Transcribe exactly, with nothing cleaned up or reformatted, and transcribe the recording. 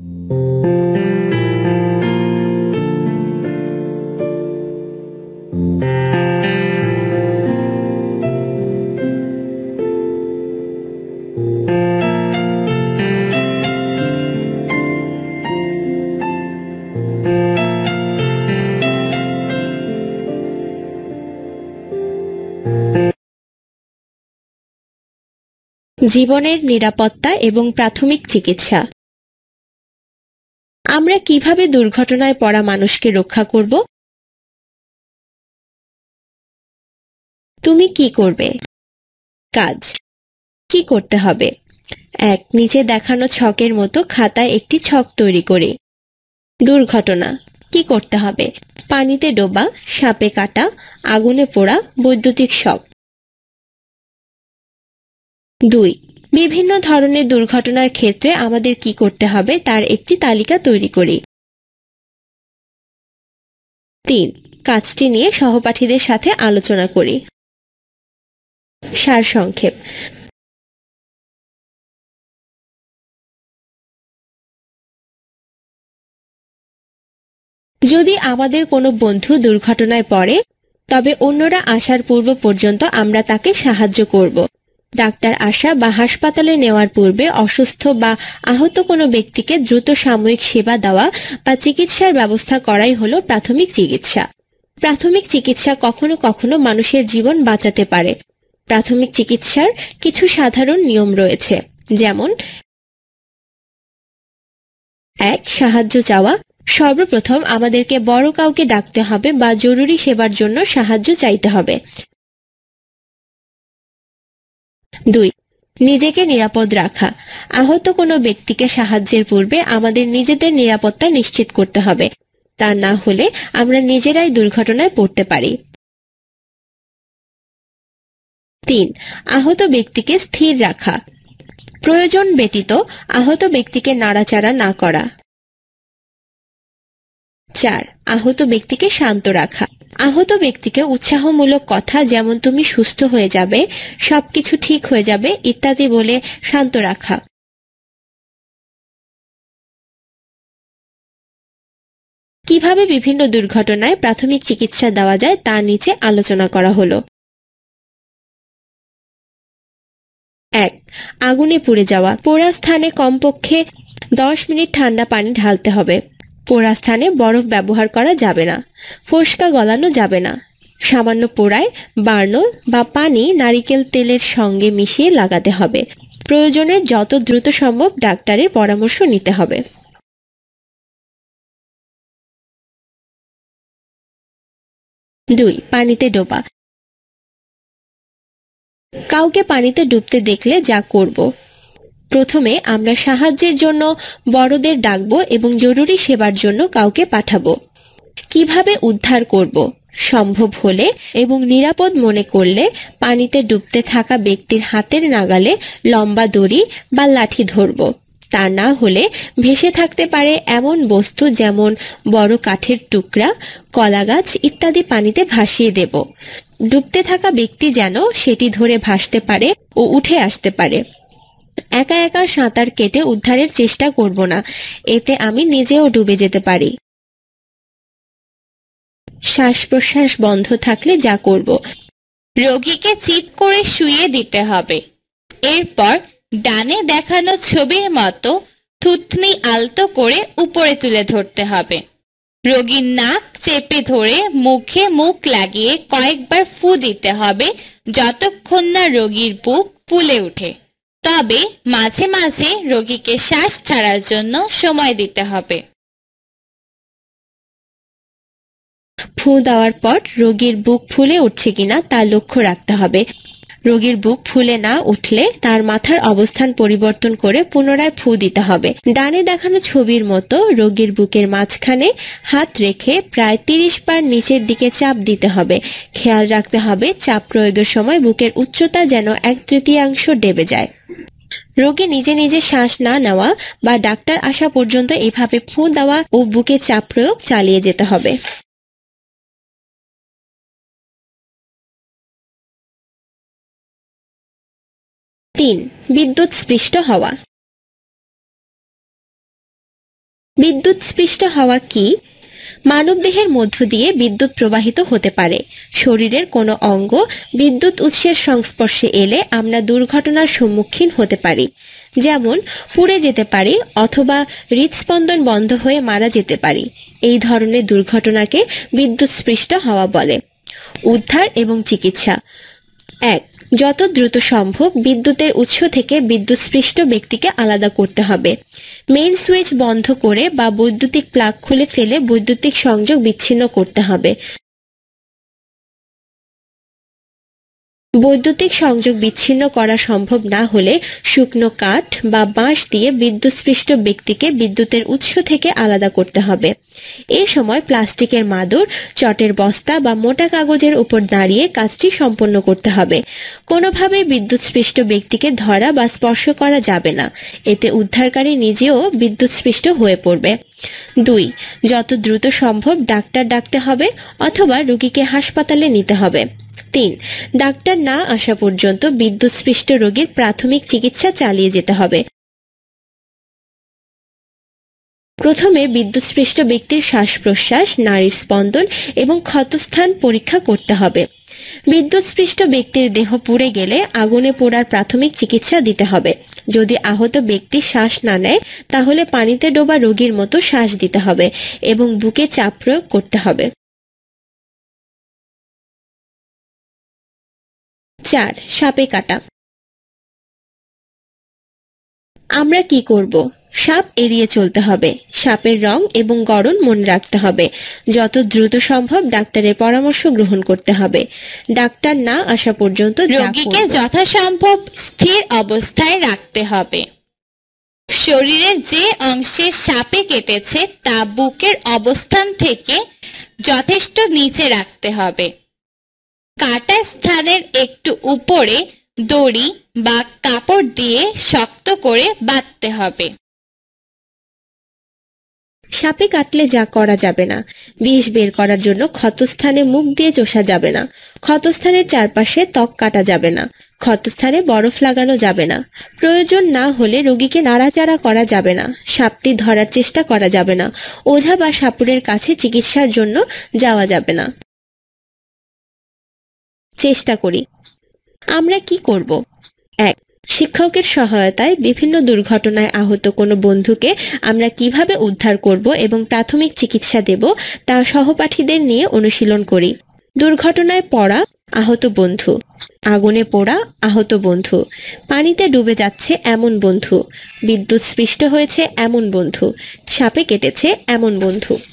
জীবনের নিরাপত্তা এবং প্রাথমিক চিকিৎসা। আমরা কিভাবে দুর্ঘটনায় পড়া মানুষকে রক্ষা করব? তুমি কি করবে? কাজ কি করতে হবে? এক, নিচে দেখানো ছকের মতো খাতায় একটি ছক তৈরি করি। দুর্ঘটনা কি করতে হবে? পানিতে ডোবা, সাপে কাটা, আগুনে পোড়া, বৈদ্যুতিক শক। দুই, বিভিন্ন ধরনের দুর্ঘটনার ক্ষেত্রে আমাদের কি করতে হবে তার একটি তালিকা তৈরি করি। তিন, কাজটি নিয়ে সহপাঠীদের সাথে আলোচনা করি। সারসংক্ষেপ। যদি আমাদের কোনো বন্ধু দুর্ঘটনায় পড়ে, তবে অন্যরা আসার পূর্ব পর্যন্ত আমরা তাকে সাহায্য করব। ডাক্তার আসা বা হাসপাতালে নেওয়ার পূর্বে অসুস্থ বা আহত কোনো ব্যক্তিকে দ্রুত সাময়িক সেবা দেওয়া বা চিকিৎসার ব্যবস্থা করাই হলো প্রাথমিক চিকিৎসা। প্রাথমিক চিকিৎসা কখনো কখনো মানুষের জীবন বাঁচাতে পারে। প্রাথমিক চিকিৎসার কিছু সাধারণ নিয়ম রয়েছে, যেমন এক, সাহায্য চাওয়া। সর্বপ্রথম আমাদেরকে বড় কাউকে ডাকতে হবে বা জরুরি সেবার জন্য সাহায্য চাইতে হবে। দুই, নিজেকে নিরাপদ রাখা। আহত কোনো ব্যক্তিকে সাহায্যের পূর্বে আমাদের নিজেদের নিরাপত্তা নিশ্চিত করতে হবে, তা না হলে আমরা নিজেরাই দুর্ঘটনায় পড়তে পারি। তিন, আহত ব্যক্তিকে স্থির রাখা। প্রয়োজন ব্যতীত আহত ব্যক্তিকে নাড়াচাড়া না করা। চার, আহত ব্যক্তিকে শান্ত রাখা। আহত ব্যক্তিকে উৎসাহমূলক কথা যেমন তুমি সুস্থ হয়ে যাবে, সবকিছু ঠিক হয়ে যাবে ইত্যাদি বলে শান্ত রাখা। কিভাবে বিভিন্ন দুর্ঘটনায় প্রাথমিক চিকিৎসা দেওয়া যায় তা নিচে আলোচনা করা হলো। এক, আগুনে পুড়ে যাওয়া। পোড়া স্থানে কমপক্ষে দশ মিনিট ঠান্ডা পানি ঢালতে হবে। পোড়া স্থানে বরফ ব্যবহার করা যাবে না। ফোস্কা গলানো যাবে না। সামান্য পোড়ায় বার্নল বা পানি নারিকেল তেলের সঙ্গে মিশিয়ে লাগাতে হবে। প্রয়োজনে যত দ্রুত সম্ভব ডাক্তারের পরামর্শ নিতে হবে। দুই, পানিতে ডোবা। কাউকে পানিতে ডুবতে দেখলে যা করব। প্রথমে আমরা সাহায্যের জন্য বড়দের ডাকবো এবং জরুরি সেবার জন্য কাউকে পাঠাবো। কিভাবে উদ্ধার করব? সম্ভব হলে এবং নিরাপদ মনে করলে পানিতে ডুবতে থাকা ব্যক্তির হাতের নাগালে লম্বা দড়ি বা লাঠি ধরব। তা না হলে ভেসে থাকতে পারে এমন বস্তু যেমন বড় কাঠের টুকরা, কলাগাছ ইত্যাদি পানিতে ভাসিয়ে দেব। ডুবতে থাকা ব্যক্তি যেন সেটি ধরে ভাসতে পারে ও উঠে আসতে পারে। একা একা সাঁতার কেটে উদ্ধারের চেষ্টা করব না, এতে আমি নিজেও ডুবে যেতে পারি। শ্বাস প্রশ্বাস বন্ধ থাকলে যা করব। রোগীকে চিৎ করে শুইয়ে দিতে হবে। এরপর ডানে দেখানো ছবির মতো থুতনি আলতো করে উপরে তুলে ধরতে হবে। রোগীর নাক চেপে ধরে মুখে মুখ লাগিয়ে কয়েকবার ফু দিতে হবে যতক্ষণ না রোগীর বুক ফুলে ওঠে। তবে মাঝে মাঝে রোগীকে শ্বাস ছাড়ার জন্য সময় দিতে হবে। ফু দেওয়ার পর রোগীর বুক ফুলে উঠছে কিনা তা লক্ষ্য রাখতে হবে। রোগীর বুক ফুলে না উঠলে তার মাথার অবস্থান পরিবর্তন করে পুনরায় ফু দিতে হবে। ডানে দেখানো ছবির মতো রোগীর বুকের মাঝখানে হাত রেখে প্রায় তিরিশ বার নিচের দিকে চাপ দিতে হবে। খেয়াল রাখতে হবে চাপ প্রয়োগের সময় বুকের উচ্চতা যেন এক তৃতীয়াংশ ডেবে যায়। রোগী নিজে নিজে শ্বাস না নেওয়া বা ডাক্তার আসা পর্যন্ত এভাবে ফু দেওয়া ও বুকে চাপ প্রয়োগ চালিয়ে যেতে হবে। তিন, বিদ্যুৎ স্পৃষ্ট হওয়া। বিদ্যুৎ স্পৃষ্ট হওয়া কি? মানবদেহের মধ্য দিয়ে বিদ্যুৎ প্রবাহিত হতে পারে। শরীরের কোনো অঙ্গ বিদ্যুৎ উৎসের সংস্পর্শে এলে আমরা দুর্ঘটনার সম্মুখীন হতে পারি, যেমন পুড়ে যেতে পারি অথবা হৃদস্পন্দন বন্ধ হয়ে মারা যেতে পারি। এই ধরনের দুর্ঘটনাকে বিদ্যুৎ স্পৃষ্ট হওয়া বলে। উদ্ধার এবং চিকিৎসা। এক, যত দ্রুত সম্ভব বিদ্যুতের উৎস থেকে বিদ্যুৎস্পৃষ্ট ব্যক্তিকে আলাদা করতে হবে। মেইন সুইচ বন্ধ করে বা বৈদ্যুতিক প্লাগ খুলে ফেলে বৈদ্যুতিক সংযোগ বিচ্ছিন্ন করতে হবে। বৈদ্যুতিক সংযোগ বিচ্ছিন্ন করা সম্ভব না হলে শুকনো কাঠ বা বাঁশ দিয়ে বিদ্যুৎস্পৃষ্ট ব্যক্তিকে বিদ্যুতের উৎস থেকে আলাদা করতে হবে। এই সময় প্লাস্টিকের মাদুর, চটের বস্তা বা মোটা কাগজের উপর দাঁড়িয়ে কাজটি সম্পন্ন করতে হবে। কোনোভাবে বিদ্যুৎস্পৃষ্ট ব্যক্তিকে ধরা বা স্পর্শ করা যাবে না, এতে উদ্ধারকারী নিজেও বিদ্যুৎস্পৃষ্ট হয়ে পড়বে। দুই, যত দ্রুত সম্ভব ডাক্তার ডাকতে হবে অথবা রোগীকে হাসপাতালে নিতে হবে। তিন, ডাক্তার না আসা পর্যন্ত বিদ্যুৎস্পৃষ্ট রোগীর প্রাথমিক চিকিৎসা চালিয়ে যেতে হবে। প্রথমে বিদ্যুৎস্পৃষ্ট ব্যক্তির শ্বাস প্রশ্বাস, নাড়ির স্পন্দন এবং ক্ষতস্থান পরীক্ষা করতে হবে। বিদ্যুৎস্পৃষ্ট ব্যক্তির দেহ পুড়ে গেলে আগুনে পোড়ার প্রাথমিক চিকিৎসা দিতে হবে। যদি আহত ব্যক্তি শ্বাস না নেয় তাহলে পানিতে ডোবা রোগীর মতো শ্বাস দিতে হবে এবং বুকে চাপ প্রয়োগ করতে হবে। চার, সাপে কাটা। আমরা কি করব? সাপ এড়িয়ে চলতে হবে। সাপের রং এবং গড়ন মনে রাখতে হবে। যত দ্রুত সম্ভব ডাক্তারের পরামর্শ গ্রহণ করতে হবে। ডাক্তার না আসা পর্যন্ত রোগীকে যথাসম্ভব স্থির অবস্থায় রাখতে হবে। শরীরের যে অংশে সাপে কেটেছে তা বুকের অবস্থান থেকে যথেষ্ট নিচে রাখতে হবে। কাটা স্থানের একটু উপরে দড়ি বা কাপড় দিয়ে শক্ত করে বাঁধতে হবে। সাপে কাটলে যা করা যাবে না: বিষ বের করার জন্য ক্ষতস্থানে মুখ দিয়ে চোষা যাবে না, ক্ষতস্থানের চারপাশে ত্বক কাটা যাবে না, ক্ষতস্থানে বরফ লাগানো যাবে না, প্রয়োজন না হলে রোগীকে নাড়াচাড়া করা যাবে না, সাপটি ধরার চেষ্টা করা যাবে না, ওঝা বা সাপুড়ের কাছে চিকিৎসার জন্য যাওয়া যাবে না। চেষ্টা করি। আমরা কি করব? এক, শিক্ষকের সহায়তায় বিভিন্ন দুর্ঘটনায় আহত কোনো বন্ধুকে আমরা কিভাবে উদ্ধার করব এবং প্রাথমিক চিকিৎসা দেব তা সহপাঠীদের নিয়ে অনুশীলন করি। দুর্ঘটনায় পড়া আহত বন্ধু, আগুনে পোড়া আহত বন্ধু, পানিতে ডুবে যাচ্ছে এমন বন্ধু, বিদ্যুৎ স্পৃষ্ট হয়েছে এমন বন্ধু, সাপে কেটেছে এমন বন্ধু।